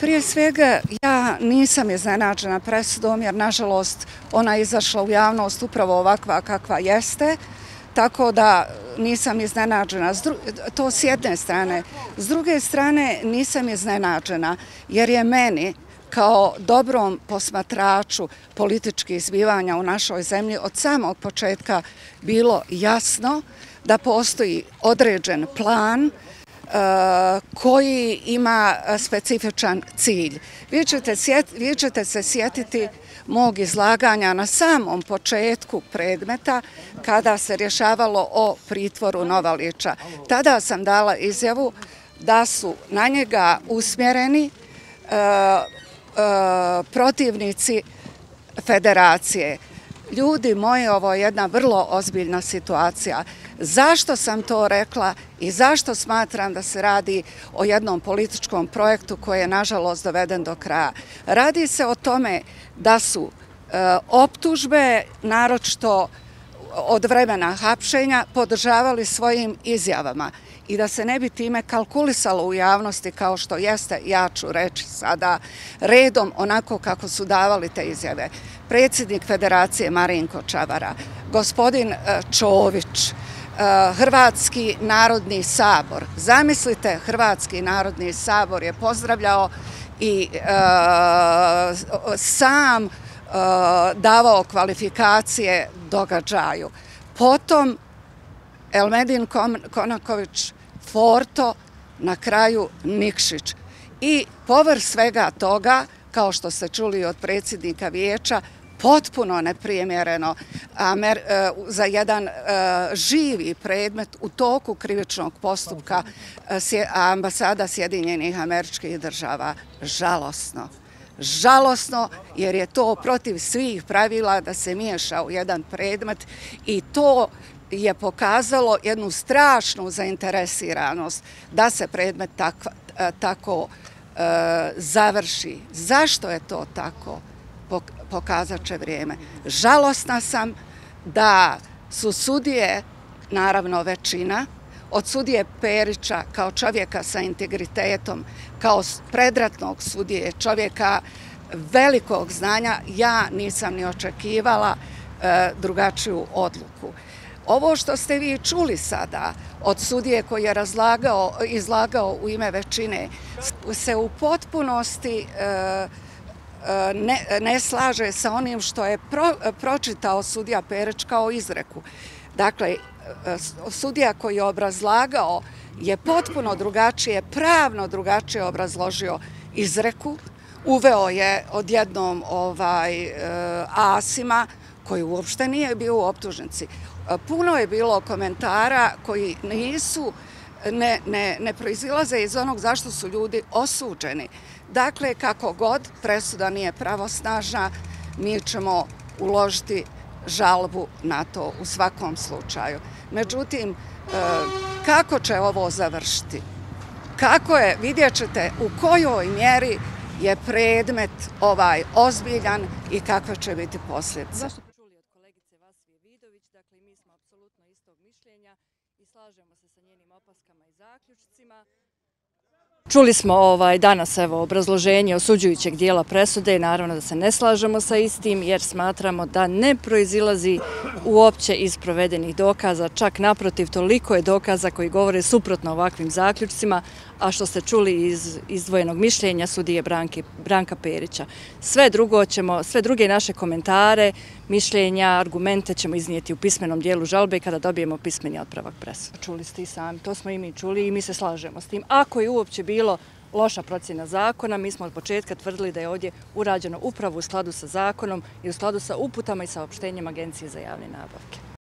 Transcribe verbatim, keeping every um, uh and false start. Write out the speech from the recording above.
Prije svega, ja nisam iznenađena presudom jer, nažalost, ona je izašla u javnost upravo ovakva kakva jeste, tako da nisam iznenađena. To s jedne strane. S druge strane, nisam iznenađena jer je meni kao dobrom posmatraču političkih zbivanja u našoj zemlji od samog početka bilo jasno da postoji određen plan koji ima specifičan cilj. Vi ćete se sjetiti mog izlaganja na samom početku predmeta kada se rješavalo o pritvoru Novalića. Tada sam dala izjavu da su na njega usmjereni protivnici federacije. Ljudi moji, ovo je jedna vrlo ozbiljna situacija. Zašto sam to rekla i zašto smatram da se radi o jednom političkom projektu koji je, nažalost, doveden do kraja? Radi se o tome da su optužbe, naročito od vremena hapšenja, podržavali svojim izjavama i da se ne bi time kalkulisalo u javnosti kao što jeste, ja ću reći sada redom onako kako su davali te izjave. Predsjednik Federacije Marinko Čavara, gospodin Čović, Hrvatski narodni sabor. Zamislite, Hrvatski narodni sabor je pozdravljao i sam davao kvalifikacije događaju. Potom Elmedin Konaković, Forto, na kraju Nikšić. I povrh svega toga, kao što ste čuli od predsjednika vijeća, potpuno neprimjereno za jedan živi predmet u toku krivičnog postupka ambasada Sjedinjenih Američkih Država. Žalosno. Žalosno jer je to protiv svih pravila da se miješa u jedan predmet i to je pokazalo jednu strašnu zainteresiranost da se predmet tako završi. Zašto je to tako? Pokazat će vrijeme. Žalosna sam da su sudije, naravno većina, od sudije Perića kao čovjeka sa integritetom, kao predratnog sudije, čovjeka velikog znanja, ja nisam ni očekivala drugačiju odluku. Ovo što ste vi čuli sada od sudije koji je izlagao u ime većine se u potpunosti ne slaže sa onim što je pročitao sudija Perić kao izreku. Dakle, sudija koji je obrazlagao je potpuno drugačije, pravno drugačije obrazložio izreku, uveo je odjednom Asima koji uopšte nije bio u optužnici. Puno je bilo komentara koji nisu, ne proizilaze iz onog zašto su ljudi osuđeni. Dakle, kako god presuda nije pravosnažna, mi ćemo uložiti žalbu na to u svakom slučaju. Međutim, kako će ovo završiti? Kako je, vidjet ćete u kojoj mjeri je predmet ovaj ozbiljan i kakve će biti posljedice. Zašto smo čuli od kolegice Vasije Vidović, dakle mi smo apsolutno istog mišljenja i slažemo se sa njenim opaskama i zaključcima. Čuli smo ovaj, danas evo, obrazloženje osuđujućeg dijela presude i naravno da se ne slažemo sa istim jer smatramo da ne proizilazi uopće iz provedenih dokaza, čak naprotiv toliko je dokaza koji govore suprotno ovakvim zaključcima, a što ste čuli iz izdvojenog mišljenja sudije Branka Perića. Sve drugo ćemo, sve druge naše komentare, mišljenja, argumente ćemo iznijeti u pismenom dijelu žalbe kada dobijemo pismeni otpravak presude. Čuli ste i sami, to smo i mi čuli i mi se slažemo s tim. Ako je uopće bilo loša procjena zakona, mi smo od početka tvrdili da je ovdje urađeno upravo u skladu sa zakonom i u skladu sa uputama i saopštenjem Agencije za javne nabavke.